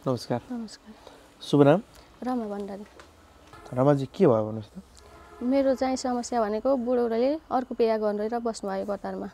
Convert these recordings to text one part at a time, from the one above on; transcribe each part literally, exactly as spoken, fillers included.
नमस्कार। नमस्कार। शुभ नाम? रमा भण्डारी। रमाजी के भयो भन्नुस् त? मेरो चाहिँ समस्या भनेको बुढौले अर्को बिहा गरेर बस्नुभयो कतारमा।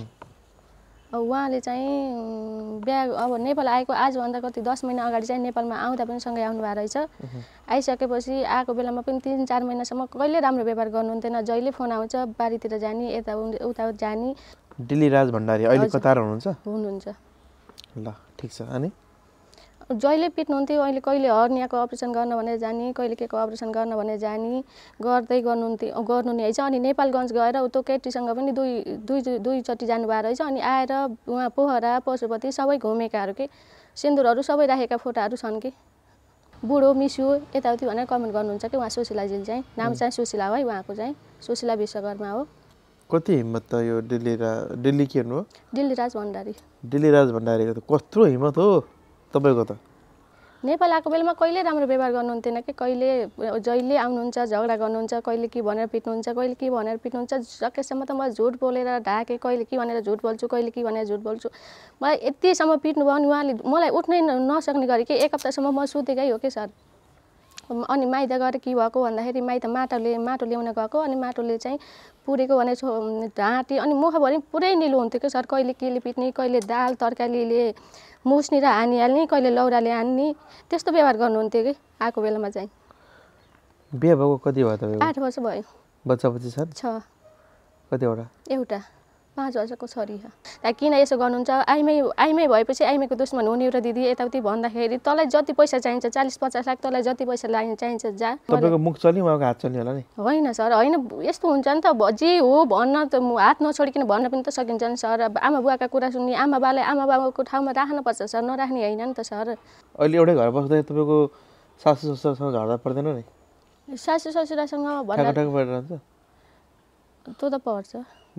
अब उहाँले चाहिँ बिहा अब नेपाल आएको आजभन्दा कति दस महिना अगाडि चाहिँ नेपालमा आउँदा पनि सँगै आउनु भएको रहेछ। आइसकेपछि आएको बेलामा पनि तिन चार महिनासम्म कहिले राम्रो व्यवहार गर्नुहुन्थेन। जहिले फोन आउँछ बारीतिर जाने यता उता जाने। दिल्ली राज भण्डारी अहिले कतार हुनुहुन्छ? हुनुहुन्छ। ल ठिक छ। अनि जहिले पिट्नुहुन्थ्यो। अहिले कहिले हर्नियाको अपरेसन गर्न भनेर जाने, कहिले के को अपरेसन गर्न भनेर जाने, गर्दै गर्नुहुन्थ्यो गर्नु नि रहेछ। अनि नेपालगञ्ज गएर उतो केटीसँग पनि दुई दुई दुईचोटि जानुभएको रहेछ। अनि आएर उहाँ पोखरा पशुपति सबै घुमेकाहरू के सिन्दुरहरू सबै राखेका फोटाहरू छन् कि बुढो मिस्यु यताउति भनेर कमेन्ट गर्नुहुन्छ कि उहाँ सुशीलाजीले चाहिँ। नाम चाहिँ सुशीला है उहाँको चाहिँ, सुशीला विश्वकर्मा हो। कति हिम्मत त यो दिल्ली रा दिल्ली के हुनु हो? दिल्ली राज भण्डारी। दिल्ली राज भण्डारीको त कत्रो हिम्मत हो तपाईको त? नेपाल आएको बेलामा कहिले राम्रो व्यवहार गर्नुहुन्थेन कि कहिले जहिले आउनुहुन्छ झगडा गर्नुहुन्छ, कहिले के भनेर पिट्नुहुन्छ, कहिले के भनेर पिट्नुहुन्छ। सकेसम्म त म झुट बोलेर ढाके, कहिले के भनेर झुट बोल्छु, कहिले के भनेर झुट बोल्छु। मलाई यतिसम्म पिट्नुभयो अनि उहाँले मलाई उठ्नै नसक्ने गरी कि एक हप्तासम्म म सुतेकै हो कि सर। अनि माइत गएर के भएको भन्दाखेरि माइत माटोले माटो ल्याउन गएको। अनि माटोले चाहिँ पुरेको भने ढाँटी अनि मुखभरि पुरै निलो हुन्थ्यो कि सर। कहिले केले पिट्ने, कहिले दाल तरकारीले मुस्नी र हानिहाल्ने, कहिले लौराले हान्ने, त्यस्तो व्यवहार गर्नुहुन्थ्यो कि आएको बेलामा चाहिँ। बिहे भएको कति भयो तपाईँको? आठ वर्ष भयो। बच्चा बच्ची छन्? छ। कतिवटा? एउटा पाँच वर्षको छोरी छ। किन यसो गर्नुहुन्छ? आइमै आइमै भएपछि आइमैको दुश्मन हुने र दिदी यताउति भन्दाखेरि तँलाई जति पैसा चाहिन्छ चालिस पचास लाख तँलाई जति पैसा लाग्ने चाहिन्छ जा। तपाईँको मुख चल्यो उहाँको हात चल्यो होला नि? होइन सर, होइन यस्तो हुन्छ नि त। जे हो भन्न त हात नछोडिकन भन्न पनि त सकिन्छ नि सर। आमा बुवाका कुरा सुन्ने, आमा बाबालाई आमा बाबाको ठाउँमा राख्नुपर्छ सर, नराख्ने होइन नि त सर। अहिले एउटै घर बस्दाखेरि तपाईँको सासू ससुरासँग झगडा पर्दैन नि? सासू ससुरासँग भन्दा ठ्याक परिरहन्छ? त्यो त पर्छ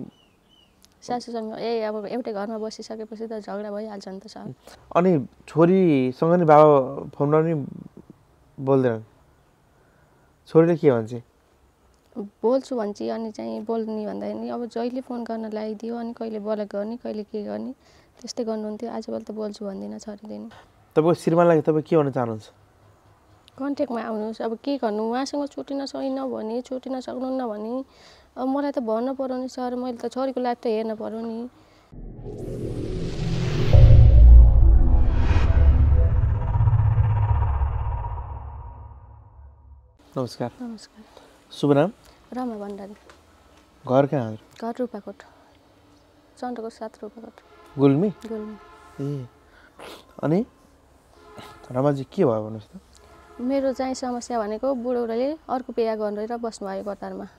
सासूसँग। ए अब एउटै घरमा बसिसकेपछि त झगडा भइहाल्छ नि त सर। अनि छोरीसँग नि बाबा फोनमा नि बोल्दैनन्? छोरीले के भन्छ? बोल्छु भन्छ। अनि चाहिँ बोल्ने भन्दाखेरि अब जहिले फोन गर्न लगाइदियो, अनि कहिले ब्लक गर्ने, कहिले के गर्ने, त्यस्तै गर्नुहुन्थ्यो। आजकल त बोल्छु भन्दिनँ छोरीले नि। तपाईँको श्रीमानलाई तपाईँ के भन्न चाहनुहुन्छ? कन्ट्याक्टमा आउनुहोस्। अब के गर्नु, उहाँसँग छुटिन सकिनँ भने, छुटिन सक्नुहुन्न भने अब मलाई त भन्नु पर्यो नि सर। मैले त छोरीको लाइफ त हेर्न पर्यो नि। नमस्कार। नमस्कार। शुभ नाम? रमा भण्डारी। घर कहाँ? घर रूपाकोट, चन्द्रको साथ रूपाकोट। गुल्मी? गुल्मी। ए अनि रमाजी के भयो भन्नुहोस् त? मेरो चाहिँ समस्या भनेको बुढौले अर्को बिहा गरेर बस्नुभयो कतारमा।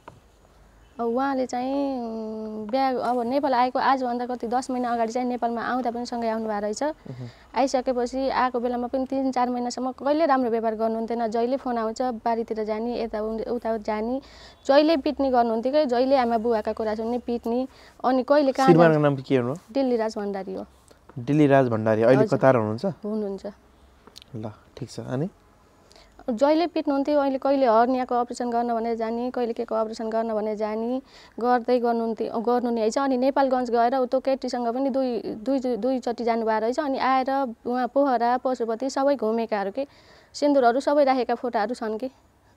अब उहाँले चाहिँ बिहा अब नेपाल आएको आजभन्दा कति दस महिना अगाडि चाहिँ नेपालमा आउँदा पनि सँगै आउनु भएको रहेछ। आइसकेपछि आएको बेलामा पनि तिन चार महिनासम्म कहिले राम्रो व्यवहार गर्नुहुन्थेन। जहिले फोन आउँछ बारीतिर जाने, यता उता जाने, जहिले पिट्ने गर्नुहुन्थ्यो कि जहिले आमा बुवाका कुरा सुन्ने, पिट्ने। अनि कहिले कहाँ श्रीमानको नाम के हो? दिल्ली राज भण्डारी हो। दिल्ली राज भण्डारी अहिले कतार हुनुहुन्छ? हुनुहुन्छ। ल ठिक छ। अनि जहिले पिट्नुहुन्थ्यो। अहिले कहिले हर्नियाको अपरेसन गर्न भनेर जाने, कहिले के को अपरेसन गर्न भनेर जाने, गर्दै गर्नुहुन्थ्यो गर्नु नि रहेछ। अनि नेपालगञ्ज गएर उतो केटीसँग पनि दुई दुई दुईचोटि जानुभएको रहेछ। अनि आएर उहाँ पोखरा पशुपति सबै घुमेकाहरू के सिन्दुरहरू सबै राखेका फोटाहरू छन् कि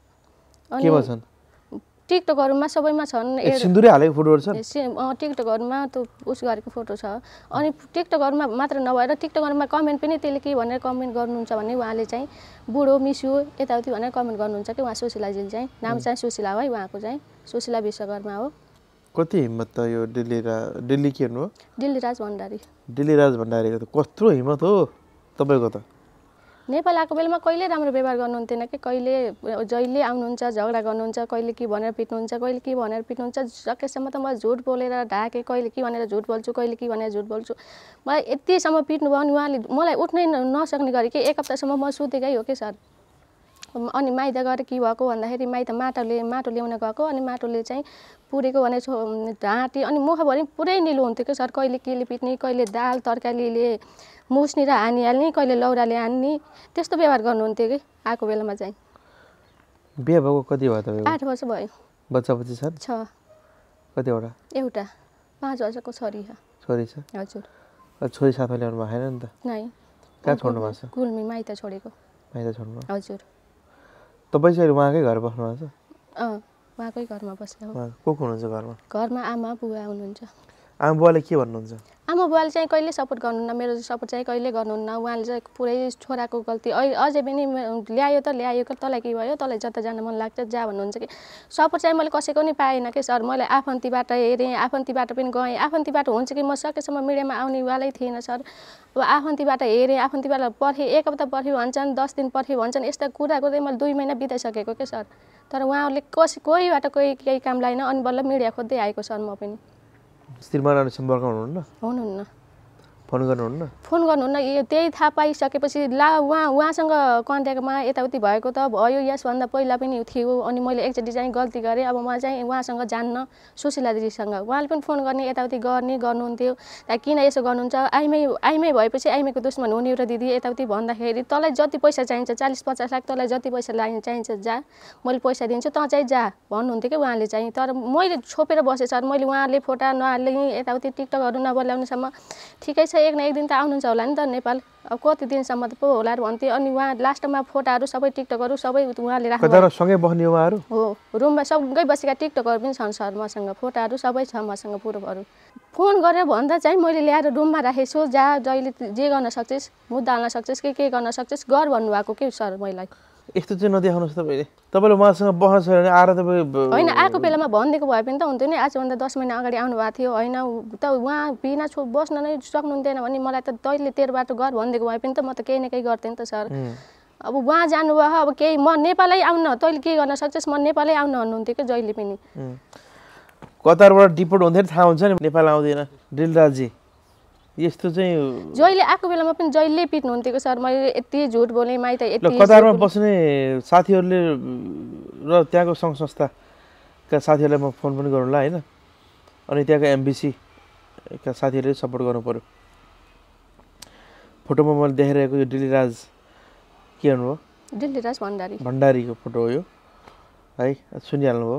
अनि टिकटकहरूमा सबैमा छन्। सिन्दुरै हालेको फोटोहरू छन्? टिकटकहरूमा त्यो उस गरेको फोटो छ। अनि टिकटकहरूमा मात्र नभएर टिकटकहरूमा कमेन्ट पनि त्यसले के भनेर कमेन्ट गर्नुहुन्छ भने उहाँले चाहिँ बुढो मिस्यु यताउति भनेर कमेन्ट गर्नुहुन्छ कि उहाँ सुशीलाजीले चाहिँ। नाम चाहिँ सुशीला है उहाँको चाहिँ, सुशीला विश्वकर्मा हो। कति हिम्मत त यो दिल्ली रा दिल्ली के हुनु हो? दिल्ली राज भण्डारी। दिल्ली राज भण्डारीको त कत्रो हिम्मत हो तपाईँको त? नेपाल आएको बेलामा कहिले राम्रो व्यवहार गर्नुहुन्थेन कि कहिले जहिले आउनुहुन्छ झगडा गर्नुहुन्छ, कहिले के भनेर पिट्नुहुन्छ, कहिले के भनेर पिट्नुहुन्छ। सकेसम्म त म झुट बोलेर ढाके, कहिले के भनेर झुट बोल्छु, कहिले के भनेर झुट बोल्छु। मलाई यतिसम्म पिट्नुभयो अनि उहाँले मलाई उठ्नै नसक्ने गरी कि एक हप्तासम्म म सुतेकै हो कि सर। अनि माइत गएर के भएको भन्दाखेरि माइत माटोले माटो ल्याउन गएको। अनि माटोले चाहिँ पुरेको भने ढाँटी अनि मुखभरि पुरै निलो हुन्थ्यो कि सर। कहिले केले पिट्ने, कहिले दाल तरकारीले मुस्नी र हानिहाल्ने, कहिले लौराले हान्ने, त्यस्तो व्यवहार गर्नुहुन्थ्यो कि आएको बेलामा चाहिँ। बिहे भएको कति भयो तपाईँको? आठ वर्ष भयो। बच्चा बच्ची छन्? छ। कतिवटा? एउटा पाँच वर्षको छोरी छ। छोरी छ? हजुर। छोरी साथमा ल्याउनु भएको छैन नि त? नै। कहाँ छोड्नु भएको छ गुल्मी माइत छोडेको माइत छोड्नु हजुर तपाईँ चाहिँ उहाँकै घर बस्नु भएको छ अँ उहाँकै घरमा बस्ने हो को को हुनुहुन्छ घरमा घरमा आमा बुवा हुनुहुन्छ आमा बुवाले के भन्नुहुन्छ आमा बुवाले चाहिँ कहिले सपोर्ट गर्नुहुन्न मेरो सपोर्ट चाहिँ कहिले गर्नुहुन्न उहाँले चाहिँ पुरै छोराको गल्ती अहिले अझै पनि ल्यायो त ल्यायो तँलाई के भयो तँलाई जता जान मन लाग्छ जा भन्नुहुन्छ कि सपोर्ट चाहिँ मैले कसैको नि पाएन कि सर मैले आफन्तीबाट हेरेँ आफन्तीबाट पनि गएँ आफन्तीबाट हुन्छ कि म सकेसम्म मिडियामा आउनेवालै थिएन सर अब आफन्तीबाट हेरेँ आफन्तीबाट पर्खेँ एक हप्ता पर्खी भन्छन् दस दिन पर्खी भन्छन् यस्ता कुरा गर्दै मैले दुई महिना बिताइसकेको के सर तर उहाँहरूले कसै कोहीबाट कोही केही काम लाएन अनि बल्ल मिडिया खोज्दै आएको सर म पनि श्रीमान सम्पर्क हुनुहुन्न हुनुहुन्न फोन गर्नुहुन्न फोन गर्नुहुन्न यो त्यही थाहा पाइसकेपछि ला उहाँ उहाँसँग कन्ट्याक्टमा यताउति भएको त भयो यसभन्दा पहिला पनि थियो अनि मैले एकचोटि चाहिँ गल्ती गरेँ अब म चाहिँ उहाँसँग जान्न सुशीला दिदीसँग उहाँले पनि फोन गर्ने यताउति गर्ने गर्नुहुन्थ्यो किन यसो गर्नुहुन्छ आइमै आइमै भएपछि आइमैको दुश्मन हुने र दिदी यताउति भन्दाखेरि तँलाई जति पैसा चाहिन्छ चालिस पचास लाख तँलाई जति पैसा लाग्ने चाहिन्छ जा मैले पैसा दिन्छु तँ चाहिँ जा भन्नुहुन्थ्यो कि उहाँले चाहिँ तर मैले छोपेर बसेँ सर मैले उहाँले फोटा नहाल्ने यताउति टिकटकहरू नबोलाउनेसम्म ठिकै छ एक न एक दिन त आउनुहुन्छ होला नि त नेपाल अब कति दिनसम्म त पो होला भन्थ्यो अनि उहाँ लास्टमा फोटाहरू सबै टिकटकहरू सबै उहाँले राख्नु सँगै बस्ने उहाँहरू हो रुममा सँगै बसेका टिकटकहरू पनि छन् सर मसँग फोटाहरू सबै छ मसँग प्रुफहरू फोन गरेर भन्दा चाहिँ मैले ल्याएर रुममा राखेको छु जा जहिले जे गर्न सक्छस् मुद्दा हाल्न सक्छस् कि के गर्न सक्छस् गर भन्नुभएको के सर मलाई यस्तो चाहिँ नदेखाउनुहोस् तपाईँले तपाईँले उहाँसँग बस्न छ भने आएर तपाईँ होइन आएको बेलामा भनिदिएको भए पनि त हुन्थ्यो नि आजभन्दा दस महिना अगाडि आउनुभएको थियो होइन त उहाँ बिना छो बस्न नै सक्नुहुन्थेन भने मलाई त तैँले तेरो बाटो गर भनिदिएको भए पनि त म त केही न केही गर्थेँ नि त सर अब उहाँ जानुभयो अब केही म नेपालै आउन तैँले के गर्न सक्छस् म नेपालै आउन भन्नुहुन्थ्यो कि जहिले पनि कतारबाट डिपोर्ट हुन्थ्यो थाहा हुन्छ नि नेपाल आउँदैन दिलराजी यस्तो चाहिँ जहिले आएको बेलामा पनि जहिले पिट्नुहुन्थ्यो सर मैले यति झुट बोलेँ माइत यति कतारमा बस्ने साथीहरूले र त्यहाँको सङ्घ संस्थाका साथीहरूलाई म फोन पनि गरौँला होइन अनि त्यहाँको एमबिसीका साथीहरूले सपोर्ट गर्नु पऱ्यो फोटोमा मैले देखाइरहेको यो दिलराज के भन्नुभयो दिलराज भण्डारी भण्डारीको फोटो हो यो है सुनिहाल्नुभयो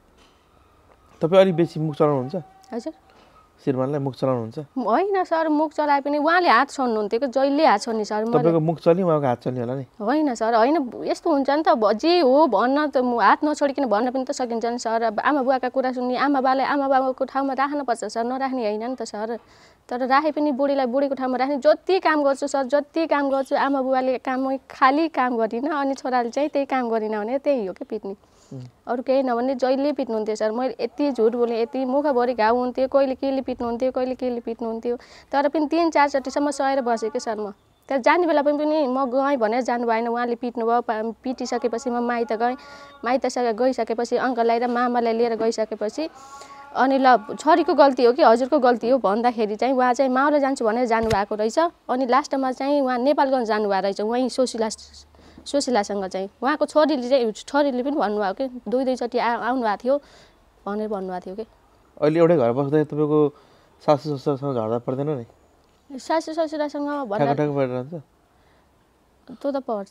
तपाईँ अलिक बेसी मुख चलाउनुहुन्छ हजुर श्रीमानलाई मुख चलाउनुहुन्छ होइन सर मुख चलाए पनि उहाँले हात छोड्नुहुन्थ्यो कि जहिले हात छोड्ने सर तपाईँको मुख चल्यो उहाँको हात चल्ने होला नि होइन सर होइन यस्तो हुन्छ नि त जे हो भन्न त हात नछोडिकन भन्न पनि त सकिन्छ नि सर अब आमा बुवाका कुरा सुन्ने आमा बाबालाई आमा बाबाको ठाउँमा राख्नुपर्छ सर नराख्ने होइन नि त सर तर राखे पनि बुढीलाई बुढीको ठाउँमा राख्ने जति काम गर्छु सर जति काम गर्छु आमा बुवाले काम खालि काम गरिनँ अनि छोराले चाहिँ त्यही काम गरिनँ भने त्यही हो कि पिट्ने अरू केही नभने जहिले पिट्नुहुन्थ्यो सर मैले यति झुट बोलेँ यति मुखभरि घाउ हुन्थ्यो कहिले केले पिट्नुहुन्थ्यो कहिले केले पिट्नुहुन्थ्यो तर पनि तिन चारचोटिसम्म सहेर बसेँ कि सर म त्यहाँ जाने बेला पनि म गएँ भनेर जानु भएन उहाँले पिट्नुभयो पिटिसकेपछि म माइत गएँ माइतसँग गइसकेपछि अङ्कललाई र मामालाई लिएर गइसकेपछि अनि ल छोरीको गल्ती हो कि हजुरको गल्ती हो भन्दाखेरि चाहिँ उहाँ चाहिँ माउले जान्छु भनेर जानुभएको रहेछ अनि लास्टमा चाहिँ उहाँ नेपालगञ्ज जानुभएको रहेछ उहीँ सुशीला सुशीलासँग चाहिँ उहाँको छोरीले चाहिँ छोरीले पनि भन्नुभयो कि दुई दुईचोटि आउनुभएको थियो भनेर भन्नुभएको थियो कि अहिले एउटै घर बस्दाखेरि तपाईँको सासू ससुरासँग झगडा पर्दैन नि सासू ससुरासँग भन्दा परिरहन्छ त्यो त पर्छ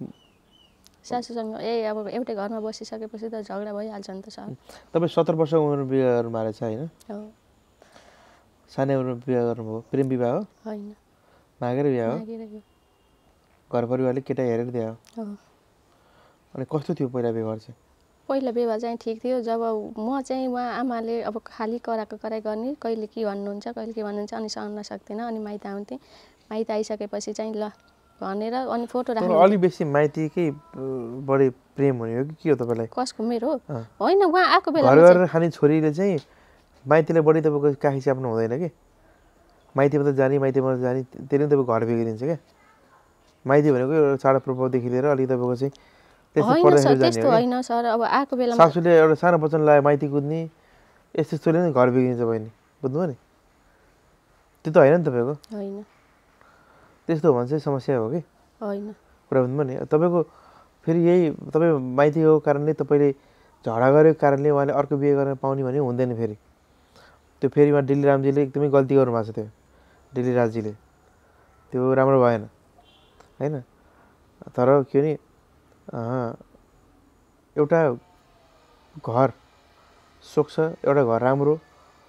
सासूसँग ए अब एउटै घरमा बसिसकेपछि त झगडा भइहाल्छ नि त सर तपाईँ सत्र वर्षको उमेरमा बिहे गर्नु भएको रहेछ होइन सानै उमेरमा बिहे गर्नुभयो प्रेम विवाह हो होइन मागेर बिहा हो घर परिवारले केटा हेरेर दियो अनि कस्तो थियो पहिला व्यवहार चाहिँ पहिला व्यवहार चाहिँ ठिक थियो जब म चाहिँ उहाँ आमाले अब खालि कराएको कराइ गर्ने कहिले के भन्नुहुन्छ कहिले के भन्नुहुन्छ अनि सहन सक्दैन अनि माइत आउँथेँ माइत आइसकेपछि चाहिँ ल भनेर अनि फोटो राख्नु अलि बेसी माइतीकै बढी प्रेम हुने हो कि के हो तपाईँलाई कसको मेरो होइन उहाँ आएको बेला घर गरेर खाने छोरीले चाहिँ माइतीलाई बढी तपाईँको काखी च्याप्नु हुँदैन कि माइतीमा त जाने माइतीमा जाने त्यसले पनि तपाईँको घर बिग्रिन्छ क्या माइती भनेको एउटा चाडा प्रभावदेखि लिएर अलिक तपाईँको चाहिँ त्यस्तो होइन सर अब आएको बेलामा सासूले एउटा सानो वचन लगायो माइती कुद्ने यस्तो यस्तोले नै घर बिग्रिन्छ बहिनी बुझ्नुभयो नि त्यो त होइन नि तपाईँको होइन त्यस्तो हो भने चाहिँ समस्या हो कि होइन कुरा बुझ्नुभयो नि तपाईँको फेरि यही तपाईँ माइती हो कारणले तपाईँले झगडा गरेको कारणले उहाँले अर्को बिहे गर्न पाउने भने हुँदैन फेरि त्यो फेरि उहाँ दिल्ली रामजीले एकदमै गल्ती गर्नुभएको छ त्यो दिल्ली राजजीले त्यो राम्रो भएन होइन तर के नि एउटा घर सोक्छ एउटा घर राम्रो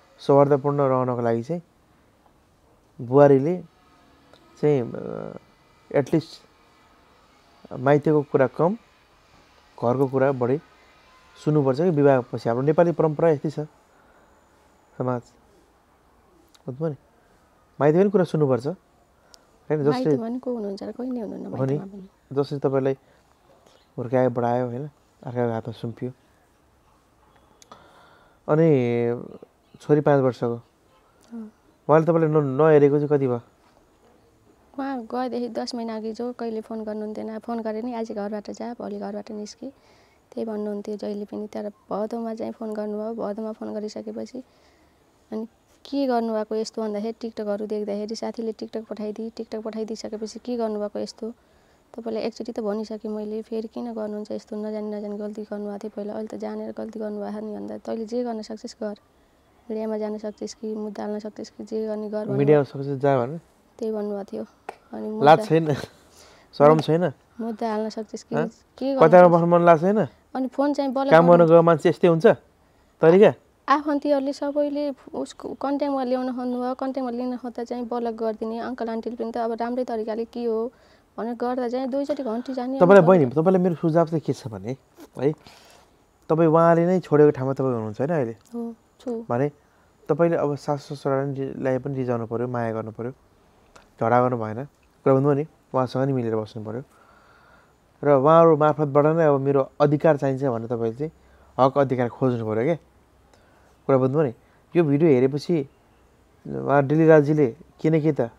सौहार्दपूर्ण रहनको लागि चाहिँ बुहारीले चाहिँ एटलिस्ट माइतीको कुरा कम घरको कुरा बढी सुन्नुपर्छ कि विवाहपछि। हाम्रो नेपाली परम्परा यस्तै छ समाज, बुझ्नु नि, माइती पनि कुरा सुन्नुपर्छ होइन। जसले हो नि, जसले तपाईँलाई हुर्कायो बढायो होइन, अर्काको हातमा सुम्पियो। अनि छोरी पाँच वर्षको, उहाँले तपाईँले नहेरेको चाहिँ कति भयो? उहाँ गएदेखि दस महिना अघि जो कहिले फोन गर्नुहुन्थेन, फोन गरे नि आज घरबाट जा, भोलि घरबाट निस्कि, त्यही भन्नुहुन्थ्यो जहिले पनि। तर भदौमा चाहिँ फोन गर्नुभयो। भदौमा फोन गरिसकेपछि अनि के गर्नुभएको यस्तो भन्दाखेरि टिकटकहरू देख्दाखेरि साथीले टिकटक पठाइदिए। टिकटक पठाइदिइसकेपछि के गर्नुभएको यस्तो, तपाईँलाई एकचोटि त भनिसकेँ मैले, फेरि किन गर्नुहुन्छ यस्तो, नजानी नजानी गल्ती गर्नुभएको थियो पहिला, अहिले त जानेर गल्ती गर्नुभएको नि भन्दा तैँले जे गर्न सक्छस् गर, मिडियामा जान सक्छस् कि मुद्दा हाल्न सक्छस् कि जे गर्ने गर, मिडियामा सक्छस् जा भने त्यही भन्नुभएको थियो। अनि लाज छैन, शरम छैन, मुद्दा हाल्न सक्छस् कि के कतारमा बस्नु मन लाग्छ छैन? अनि फोन चाहिँ बल्ल काम गर्न गएको मान्छे यस्तै हुन्छ तरिका। आफन्तीहरूले सबैले उसको कन्ट्याक्टमा ल्याउन खोज्नुभयो। कन्ट्याक्टमा लिन खोज्दा चाहिँ ब्लक गरिदिने। अङ्कल आन्टीले पनि त अब राम्रै तरिकाले के हो भनेर गर्दा चाहिँ दुईचोटि घन्टी जाने। तपाईँलाई बहिनी, तपाईँलाई मेरो सुझाव चाहिँ के छ भने है, तपाईँ उहाँले नै छोडेको ठाउँमा तपाईँ हुनुहुन्छ होइन अहिले भने, तपाईँले अब सासु ससुरालाई पनि रिजाउनु पऱ्यो, माया गर्नु पऱ्यो, झगडा गर्नु भएन, कुरा बुझ्नु नि, उहाँसँग नि मिलेर बस्नु पऱ्यो। र उहाँहरू मार्फतबाट नै अब मेरो अधिकार चाहिन्छ भने तपाईँले चाहिँ हक अधिकार खोज्नु पऱ्यो क्या, कुरा बुझ्नु नि। यो भिडियो हेरेपछि उहाँ डिलिराजीले के न के त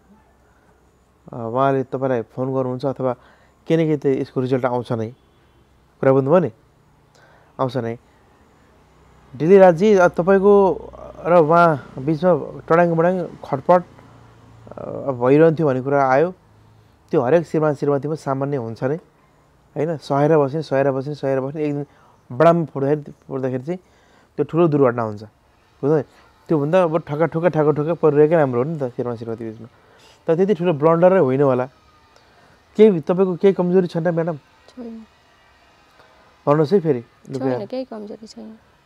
उहाँले तपाईँलाई फोन गर्नुहुन्छ अथवा के न के त यसको रिजल्ट आउँछ नै, कुरा बुझ्नुभयो नि, आउँछ नै। डिलिराजी तपाईँको र उहाँ बिचमा टडाङ बडाङ खटपट भइरहन्थ्यो भन्ने कुरा आयो। त्यो हरेक श्रीमान श्रीमतीमा सामान्य हुन्छ नै होइन। सहेर बस्ने सहेर बस्ने सहेर बस्ने एक दिन बडाम फुट्दाखेरि फुट्दाखेरि चाहिँ त्यो ठुलो दुर्घटना हुन्छ, बुझ्नु। त्योभन्दा अब ठक्का ठुक्का ठक्का ठुक्का परिरहेकै राम्रो हो नि त श्रीमान श्रीमती बिचमा। तर त्यति ठुलो ब्लन्डरै होइन होला। केही तपाईँको केही कमजोरी छैन म्याडम? भन्नुहोस् है फेरि। केही कमजोरी छैन।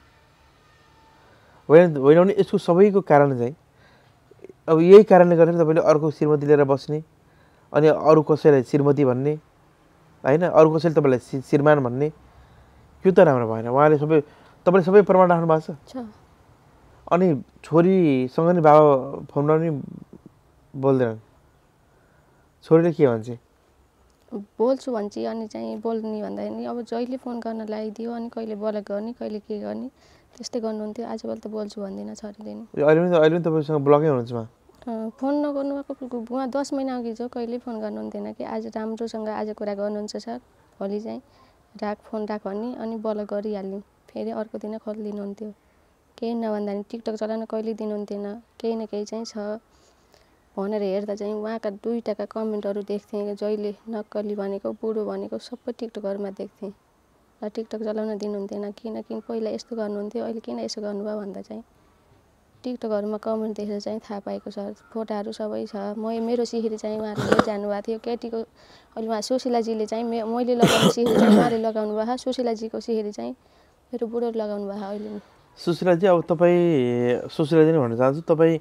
होइन होइन भने यसको सबैको कारण चाहिँ अब यही कारणले गर्दा तपाईँले अर्को श्रीमती लिएर बस्ने, अनि अरू कसैलाई श्रीमती भन्ने होइन, अरू कसैले तपाईँलाई श्रीमान भन्ने, यो त राम्रो भएन। उहाँले सबै तपाईँले सबै प्रमाण राख्नु भएको छ। अनि छोरीसँग नि बाबा फोनमा नि बोल्दैनन्, छोरीले के भन्छ? बोल्छु भन्छ। अनि चाहिँ बोल्ने भन्दाखेरि अब जहिले फोन गर्न लगाइदियो, अनि कहिले ब्लक गर्ने, कहिले के गर्ने, त्यस्तै गर्नुहुन्थ्यो। आजकल त बोल्छु भन्दिनँ छोरीले नि। अहिले पनि अहिले पनि तपाईँसँग ब्लकै हुनुहुन्छ उहाँ? फोन नगर्नु भएको उहाँ दस महिना अघि जो कहिले फोन गर्नुहुन्थेन कि आज राम्रोसँग आज कुरा गर्नुहुन्छ सर, भोलि चाहिँ राख फोन राख भन्ने, अनि ब्लक गरिहाल्ने। फेरि अर्को दिन खोलिदिनुहुन्थ्यो। केही नभन्दा नि टिकटक चलाउन कहिले दिनुहुन्थेन। केही न केही चाहिँ छ भनेर हेर्दा चाहिँ उहाँका दुईवटाका कमेन्टहरू देख्थेँ। जहिले नक्कली भनेको, बुढो भनेको सबै टिकटकहरूमा देख्थेँ। र टिकटक चलाउन दिनुहुन्थेन। किन किन पहिला यस्तो गर्नुहुन्थ्यो, अहिले किन यसो गर्नुभयो भन्दा चाहिँ टिकटकहरूमा कमेन्ट देखेर चाहिँ थाहा पाएको छ। फोटाहरू सबै छ। म मेरो सिहेरी चाहिँ उहाँले लिएर जानुभएको थियो केटीको। अहिले उहाँ सुशीलाजीले चाहिँ मे मैले लगाउने सिहेरी चाहिँ उहाँले लगाउनु भयो। सुशीलाजीको सिहेरी चाहिँ मेरो बुढो लगाउनु भयो अहिले नि। सुशीलाजी, अब तपाईँ सुशीलाजी नै भन्न चाहन्छु, तपाईँ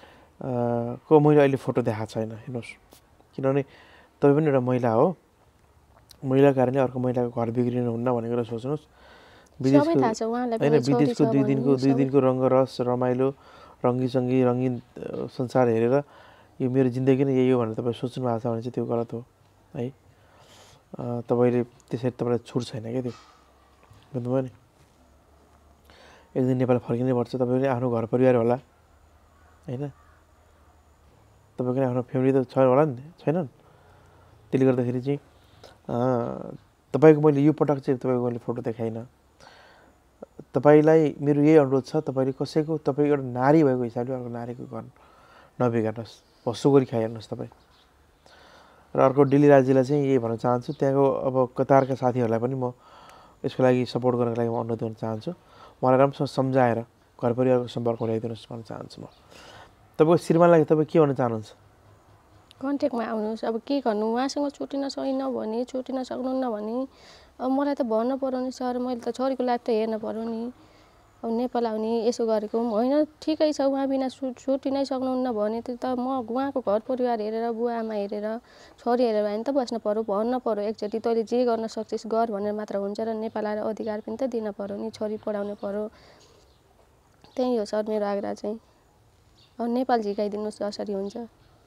को मैले अहिले फोटो देखाएको छैन हेर्नुहोस्, किनभने तपाईँ पनि एउटा महिला हो। महिला कारणले अर्को महिलाको घर बिग्रिनु हुन्न भन्ने कुरा सोच्नुहोस्। विदेशको होइन, विदेशको दुई दिनको दुई दिनको रङ्ग रस रमाइलो रङ्गीचङ्गी रङ्गीन संसार हेरेर यो मेरो जिन्दगी नै यही हो भनेर तपाईँ सोच्नु भएको छ भने चाहिँ त्यो गलत हो है। तपाईँले त्यसरी तपाईँलाई छुट छैन क्या, त्यो बुझ्नुभयो नि। एक दिन नेपाल फर्किनै पर्छ। तपाईँ पनि आफ्नो घर परिवार होला होइन, तपाईँको आफ्नो फ्यामिली त छ होला नि, छैनन्? त्यसले गर्दाखेरि चाहिँ तपाईँको मैले यो पटक चाहिँ तपाईँको मैले फोटो देखाइनँ। तपाईँलाई मेरो यही अनुरोध छ, तपाईँले कसैको तपाईँ एउटा नारी भएको हिसाबले अर्को नारीको घर नबिगार्नुहोस्, भस्सो गरी खाइहाल्नुहोस् तपाईँ। र अर्को डिलिराजीलाई चाहिँ यही भन्न चाहन्छु, त्यहाँको अब कतारका साथीहरूलाई पनि म यसको लागि सपोर्ट गर्नको लागि म अनुरोध गर्न चाहन्छु। उहाँलाई राम्रोसँग सम्झाएर घर परिवारको सम्पर्क ल्याइदिनुहोस् भन्न चाहन्छु म। तपाईँको श्रीमानलाई तपाईँ के भन्न चाहनुहुन्छ? कन्ट्याक्टमा आउनुहोस्। अब के गर्नु, उहाँसँग छुटिन सकिन भने, छुटिन सक्नुहुन्न भने अब मलाई त भन्न पऱ्यो नि सर, मैले त छोरीको लाइफ त हेर्न पऱ्यो नि। अब नेपाल आउने यसो गरेको होइन ठिकै छ उहाँ बिना छु छुट्टी नै सक्नुहुन्न भने त म उहाँको घर परिवार हेरेर बुवा आमा हेरेर छोरी हेरेर भए त बस्न पर्यो भन्न पर्यो एकचोटि तैँले जे गर्न सक्छस् गर भनेर मात्र हुन्छ र नेपाल आएर अधिकार पनि त दिन पर्यो नि छोरी पढाउनु पर्यो त्यही हो सर मेरो आग्रह चाहिँ अब नेपाल झिकाइदिनुहोस् जसरी हुन्छ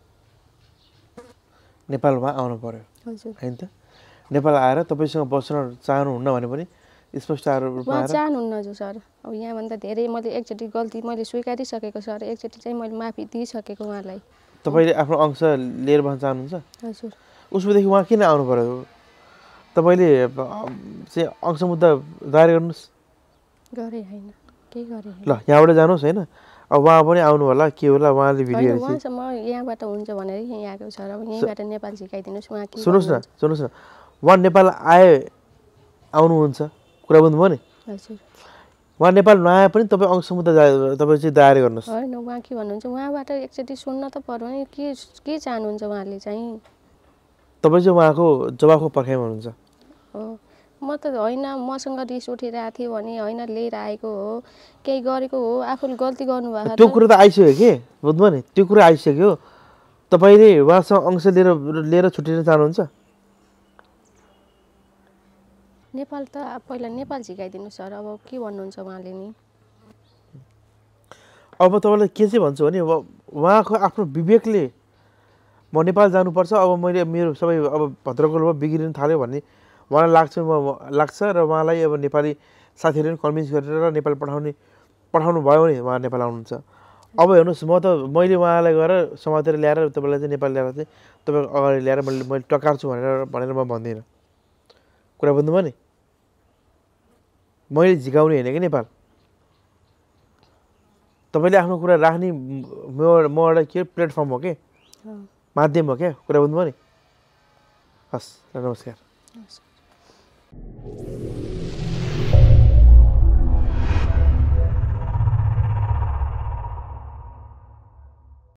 नेपालमा आउनु पर्यो हजुर हैन त नेपाल आएर तपाईँसँग बस्न चाहनुहुन्न भने पनि स्पष्ट रूपमा उहाँ चाहनुहुन्न जो सर अब यहाँभन्दा धेरै मैले एकचोटि गल्ती मैले स्वीकारिसकेको सर एकचोटि चाहिँ मैले माफी दिइसकेको उहाँलाई तपाईँले आफ्नो अंश लिएर बस्न चाहनुहुन्छ हजुर उसोदेखि उहाँ किन आउनु पर्यो तपाईँले चाहिँ अंश मुद्दा दायर गर्नुहोस् गरे होइन केही गरे ल यहाँबाट जानुहोस् होइन अब उहाँ पनि आउनु होला के होला उहाँले भिडियो हेर्छ म यहाँबाट हुन्छ भनेर यहाँ आएको सर अब यहीँबाट नेपाल झिकाइदिनुहोस् उहाँ के सुन्नुहोस् न सुन्नुहोस् न उहाँ नेपाल आए आउनुहुन्छ कुरा बुझ्नुभयो नि हजुर उहाँ नेपाल नआए पनि तपाईँ अंश मुद्दा तपाईँ चाहिँ दायर गर्नुहोस् होइन उहाँ के भन्नुहुन्छ उहाँबाट एकचोटि सुन्न त पर्यो नि के के चाहनुहुन्छ उहाँले चाहिँ तपाईँ चाहिँ उहाँको जवाफको पर्खाइमा हुनुहुन्छ हो म त होइन मसँग रिस उठिरहेको थियो भने होइन लिएर आएको हो केही गरेको हो आफूले गल्ती गर्नुभएको त्यो कुरा त आइसक्यो के बुझ्नुभयो नि त्यो कुरा आइसक्यो तपाईँले उहाँसँग अंश लिएर लिएर छुट्टिन चाहनुहुन्छ नेपाल त पहिला नेपाल झिकाइदिनु सर अब के भन्नुहुन्छ उहाँले नि अब तपाईँलाई के चाहिँ भन्छु भने उहाँको आफ्नो विवेकले म नेपाल जानुपर्छ अब मैले मेरो सबै अब भद्रकोलमा बिग्रिन थाल्यो भन्ने उहाँलाई लाग्छ म लाग्छ र उहाँलाई अब नेपाली साथीहरूले पनि कन्भिन्स गरेर नेपाल पठाउने पठाउनु भयो भने उहाँ नेपाल आउनुहुन्छ अब हेर्नुहोस् म त मैले उहाँलाई गएर समातेर ल्याएर तपाईँलाई चाहिँ नेपाल ल्याएर चाहिँ तपाईँको अगाडि ल्याएर मैले मैले टकार्छु भनेर भनेर म भन्दिनँ कुरा बुझ्नुभयो नि मैले झिकाउने होइन कि नेपाल तपाईँले आफ्नो कुरा राख्ने म एउटा के प्लेटफर्म हो के माध्यम हो क्या कुरा बुझ्नुभयो नि हस् नमस्कार नमस्कार